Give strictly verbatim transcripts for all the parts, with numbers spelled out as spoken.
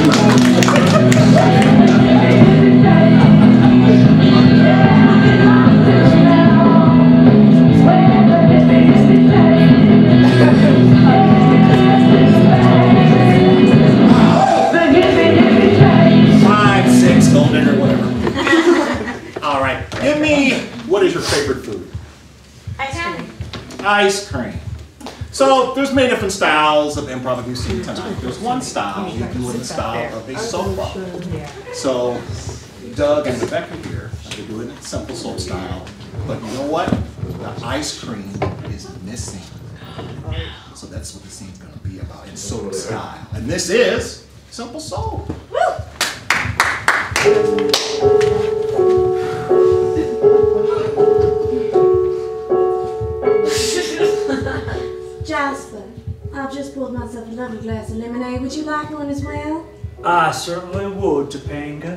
Five, six, gold digger, whatever. All right, give me, what is your favorite food? Ice cream. Ice cream. So there's many different styles of improv that we've seen tonight. There's one style you do in the style of a soap opera. So Doug and Rebecca here, they do it in simple soap style. But you know what? The ice cream is missing. So that's what the scene's going to be about in soap style. And this is simple soap. Jasper, I've just poured myself a lovely glass of lemonade. Would you like one as well? I certainly would, Topanga.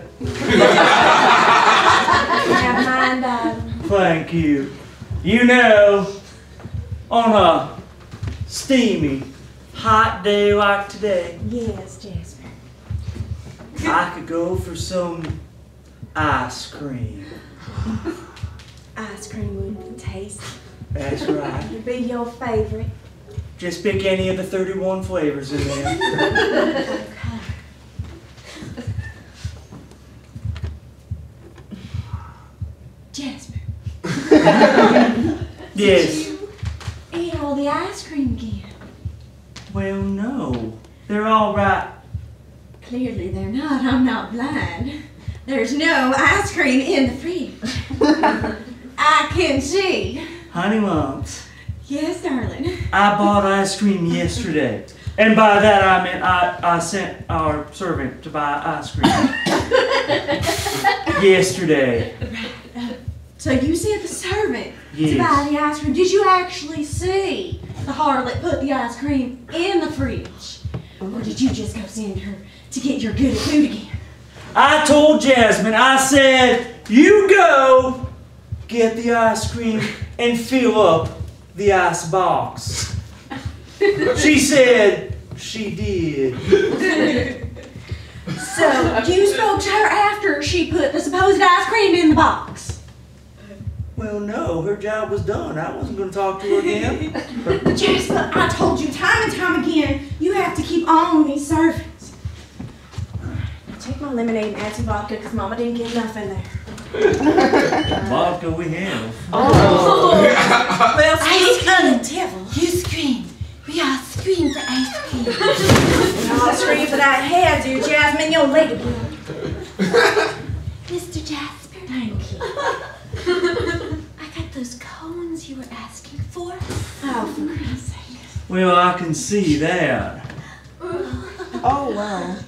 Never mind, darling. Thank you. You know, on a steamy, hot day like today, Yes, Jasper. I could go for some ice cream. Ice cream would taste. That's right. It'd be your favorite. Just pick any of the thirty-one flavors in there. Okay. Jasper. Yes. Did you eat all the ice cream again? Well, no. They're all right. Clearly they're not. I'm not blind. There's no ice cream in the fridge. I can see. Honey Lumps, Yes, darling. I bought ice cream yesterday. And by that I meant I, I sent our servant to buy ice cream. Yesterday. So you sent the servant Yes. to buy the ice cream. Did you actually see the harlot put the ice cream in the fridge? Or did you just go send her to get your good at food again? I told Jasmine, I said, you go get the ice cream and fill up the ice box. She said she did. So you spoke to her after she put the supposed ice cream in the box? Well, no, her job was done. I wasn't going to talk to her again. Jasper, I told you time and time again, you have to keep on these servants. Take my lemonade and add some vodka because Mama didn't get enough in there. Vodka we have. Oh. Well, Ice scream, cream, devil. you scream. We all scream for ice cream. I'll scream for that hairdo, Jasmine, your leg again. Mister Jasper, Thank you. I got those cones you were asking for. Oh, for Christ's sake. Well, I can see that. Oh, wow.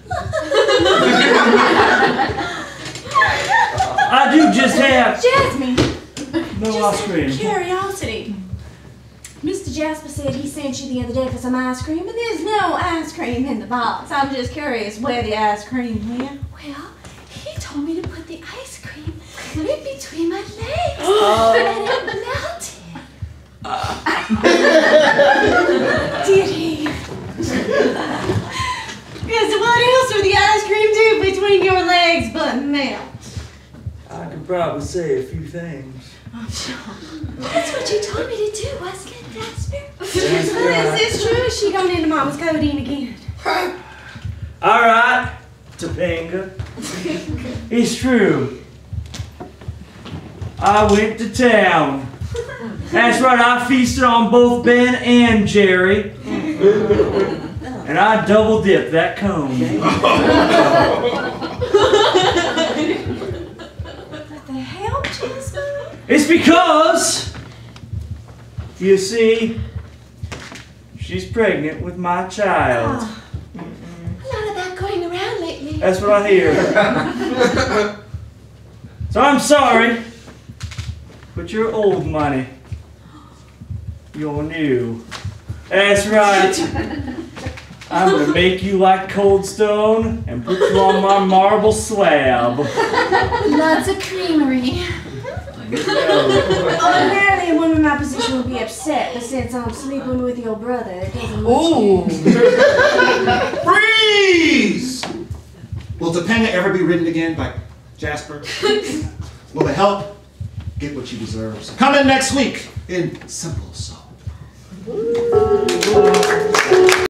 I do just have Jasmine, no just ice out cream. of curiosity. Mister Jasper said he sent you the other day for some ice cream, but there's no ice cream in the box. I'm just curious where the ice cream went. Well, he told me to put the ice cream in between my legs. And it melted. Did he? Yes, what else would the ice cream do between your legs but melt? I could probably say a few things. I'm sure. That's what you told me to do, wasn't it, Jasper? That's Well, right. is this true? Is she going into Mama's codeine again? All right, Topanga. It's true. I went to town. That's right, I feasted on both Ben and Jerry. And I double dipped that cone. What the hell, Jasper? It's because, you see, she's pregnant with my child. Oh, A lot of that going around lately. That's what I hear. So I'm sorry, but you're old money. You're new. That's right. I'm gonna make you like Cold Stone and put you on my marble slab. Lots of creamery. ordinarily, a woman in my position would be upset, but since I'm sleeping with your brother, it doesn't much Ooh. Freeze! Will Topanga ever be written again by Jasper? Will the help get what she deserves? Come in next week in Simple Soul.